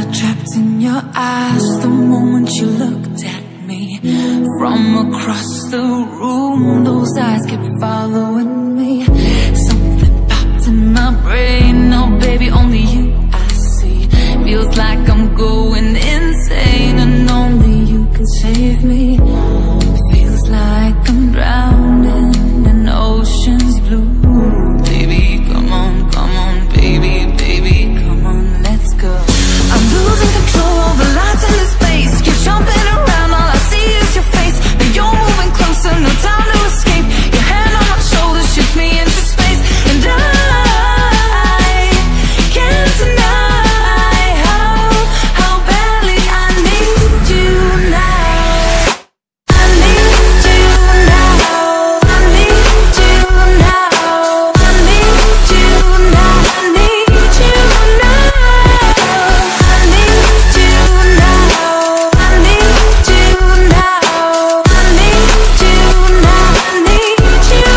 got trapped in your eyes the moment you looked at me. From across the room, those eyes kept following me. Something popped in my brain. Now baby, only you I see. Feels like I'm going insane, and only you can save me. Feels like I'm drowning in ocean's blue. Baby, come on, baby, baby, come on, let's go. I'm losing control over lights in this space. Keep jumping around, all I see is your face. But you're moving closer, no time to escape. Your hand on my shoulder shoots me into space, and I can't deny how badly I need you now. I need you now. I need you now. I need you now. I need you now. I need you now. I need you now. I need you now. I need you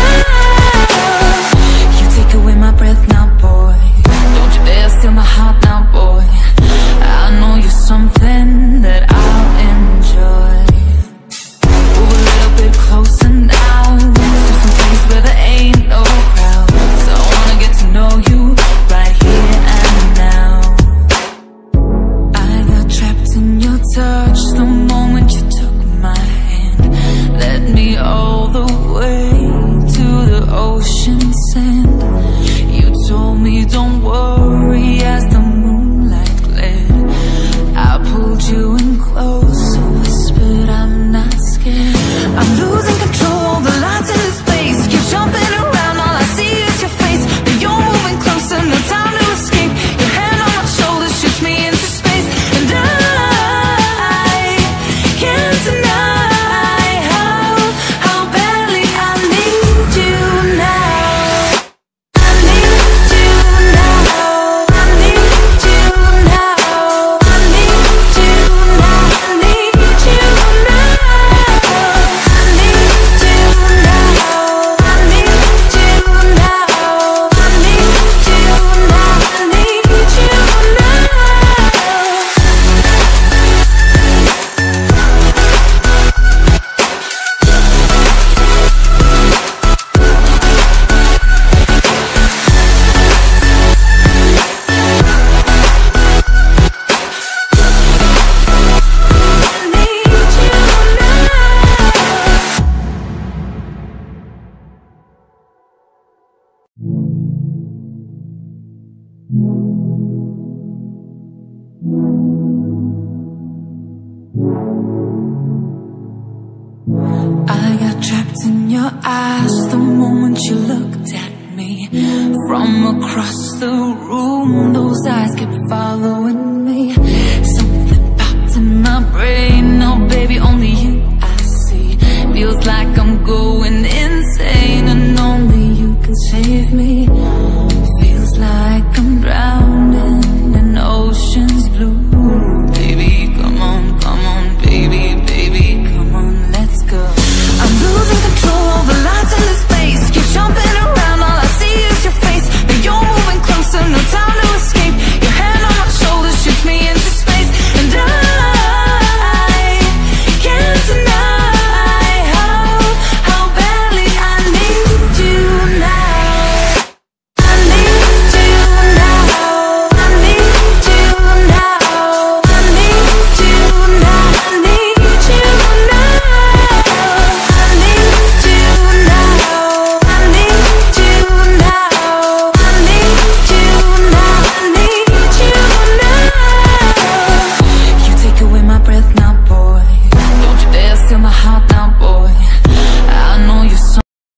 now. You take away my breath now, boy. Don't you dare steal my heart now, boy. I know you're something that I'll enjoy. Move a little bit closer now, to some place where there ain't no crowds. I wanna get to know you right here and now. I got trapped in your touch the moment you took my hand. Led me all the way to the ocean sand. You told me don't worry as the moonlight glared. I pulled you in close, so whispered I'm not scared. I'm losing control over lights in this space. Keep jumping around, all I see is your face. But you're moving closer, no time to escape. Your hand on my shoulder shoots me into space, and I can't deny how badly I need you now. I need you now. I need you now. I need you now. I need you now. I need you now. I need you now. I need you now. I need you I got trapped in your eyes the moment you looked at me. From across the room, those eyes kept following